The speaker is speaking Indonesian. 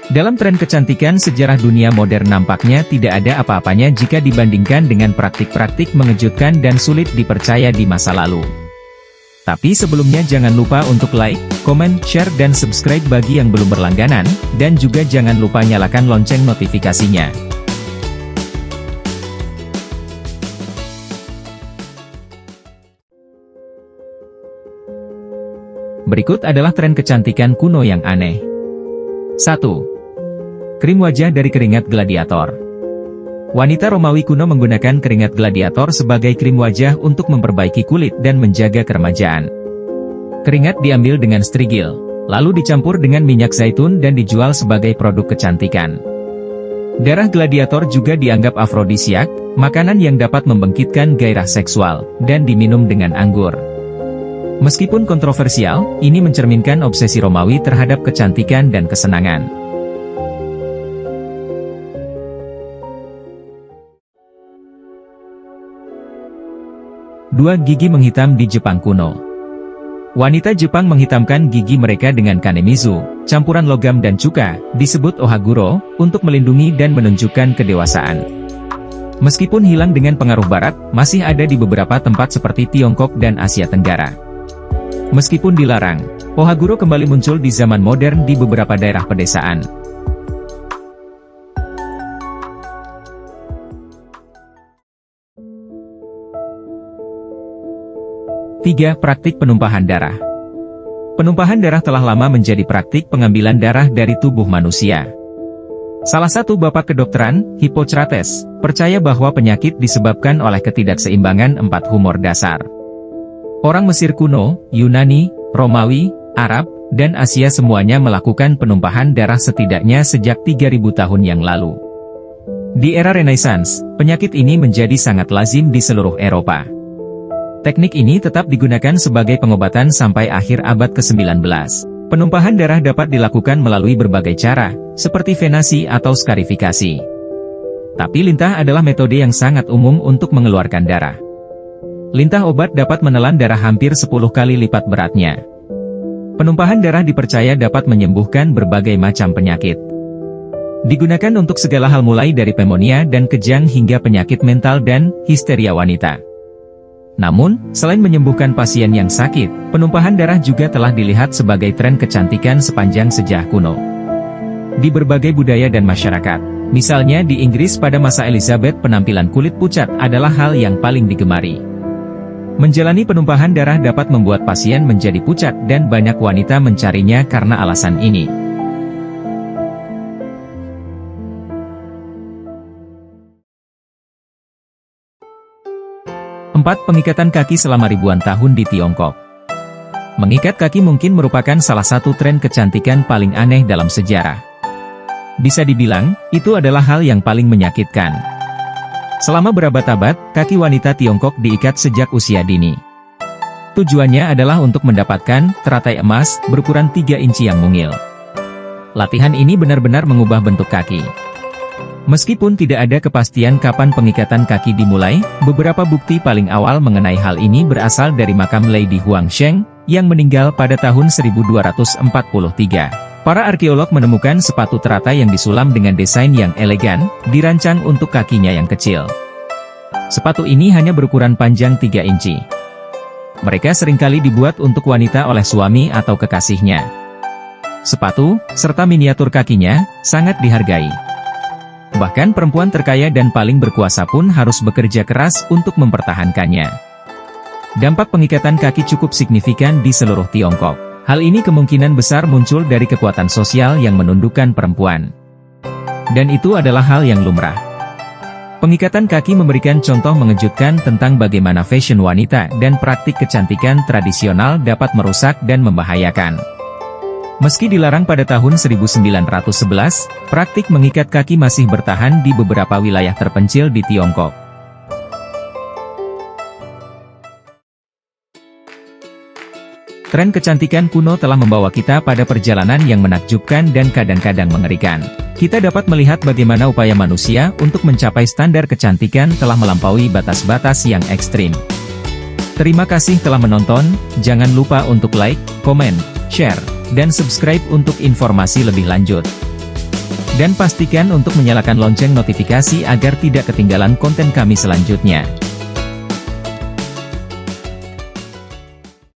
Dalam tren kecantikan sejarah dunia modern nampaknya tidak ada apa-apanya jika dibandingkan dengan praktik-praktik mengejutkan dan sulit dipercaya di masa lalu. Tapi sebelumnya jangan lupa untuk like, komen, share dan subscribe bagi yang belum berlangganan, dan juga jangan lupa nyalakan lonceng notifikasinya. Berikut adalah tren kecantikan kuno yang aneh. 1. Krim wajah dari keringat gladiator. Wanita Romawi kuno menggunakan keringat gladiator sebagai krim wajah untuk memperbaiki kulit dan menjaga keremajaan. Keringat diambil dengan strigil, lalu dicampur dengan minyak zaitun dan dijual sebagai produk kecantikan. Darah gladiator juga dianggap afrodisiak, makanan yang dapat membangkitkan gairah seksual, dan diminum dengan anggur. Meskipun kontroversial, ini mencerminkan obsesi Romawi terhadap kecantikan dan kesenangan. Dua gigi menghitam di Jepang kuno. Wanita Jepang menghitamkan gigi mereka dengan kanemizu, campuran logam dan cuka, disebut ohaguro, untuk melindungi dan menunjukkan kedewasaan. Meskipun hilang dengan pengaruh barat, masih ada di beberapa tempat seperti Tiongkok dan Asia Tenggara. Meskipun dilarang, ohaguro kembali muncul di zaman modern di beberapa daerah pedesaan. Tiga, praktik penumpahan darah. Penumpahan darah telah lama menjadi praktik pengambilan darah dari tubuh manusia. Salah satu bapak kedokteran, Hippocrates, percaya bahwa penyakit disebabkan oleh ketidakseimbangan 4 humor dasar. Orang Mesir kuno, Yunani, Romawi, Arab, dan Asia semuanya melakukan penumpahan darah setidaknya sejak 3000 tahun yang lalu. Di era Renaissance, penyakit ini menjadi sangat lazim di seluruh Eropa. Teknik ini tetap digunakan sebagai pengobatan sampai akhir abad ke-19. Penumpahan darah dapat dilakukan melalui berbagai cara, seperti venasi atau skarifikasi. Tapi lintah adalah metode yang sangat umum untuk mengeluarkan darah. Lintah obat dapat menelan darah hampir 10 kali lipat beratnya. Penumpahan darah dipercaya dapat menyembuhkan berbagai macam penyakit. Digunakan untuk segala hal mulai dari pneumonia dan kejang hingga penyakit mental dan histeria wanita. Namun, selain menyembuhkan pasien yang sakit, penumpahan darah juga telah dilihat sebagai tren kecantikan sepanjang sejarah kuno. Di berbagai budaya dan masyarakat, misalnya di Inggris pada masa Elizabeth, penampilan kulit pucat adalah hal yang paling digemari. Menjalani penumpahan darah dapat membuat pasien menjadi pucat dan banyak wanita mencarinya karena alasan ini. 4. Pengikatan kaki selama ribuan tahun di Tiongkok. Mengikat kaki mungkin merupakan salah satu tren kecantikan paling aneh dalam sejarah. Bisa dibilang, itu adalah hal yang paling menyakitkan. Selama berabad-abad, kaki wanita Tiongkok diikat sejak usia dini. Tujuannya adalah untuk mendapatkan teratai emas berukuran 3 inci yang mungil. Latihan ini benar-benar mengubah bentuk kaki. Meskipun tidak ada kepastian kapan pengikatan kaki dimulai, beberapa bukti paling awal mengenai hal ini berasal dari makam Lady Huangsheng, yang meninggal pada tahun 1243. Para arkeolog menemukan sepatu teratai yang disulam dengan desain yang elegan, dirancang untuk kakinya yang kecil. Sepatu ini hanya berukuran panjang 3 inci. Mereka seringkali dibuat untuk wanita oleh suami atau kekasihnya. Sepatu, serta miniatur kakinya, sangat dihargai. Bahkan perempuan terkaya dan paling berkuasa pun harus bekerja keras untuk mempertahankannya. Dampak pengikatan kaki cukup signifikan di seluruh Tiongkok. Hal ini kemungkinan besar muncul dari kekuatan sosial yang menundukkan perempuan. Dan itu adalah hal yang lumrah. Pengikatan kaki memberikan contoh mengejutkan tentang bagaimana fashion wanita dan praktik kecantikan tradisional dapat merusak dan membahayakan. Meski dilarang pada tahun 1911, praktik mengikat kaki masih bertahan di beberapa wilayah terpencil di Tiongkok. Tren kecantikan kuno telah membawa kita pada perjalanan yang menakjubkan dan kadang-kadang mengerikan. Kita dapat melihat bagaimana upaya manusia untuk mencapai standar kecantikan telah melampaui batas-batas yang ekstrim. Terima kasih telah menonton, jangan lupa untuk like, komen, share, dan subscribe untuk informasi lebih lanjut. Dan pastikan untuk menyalakan lonceng notifikasi agar tidak ketinggalan konten kami selanjutnya.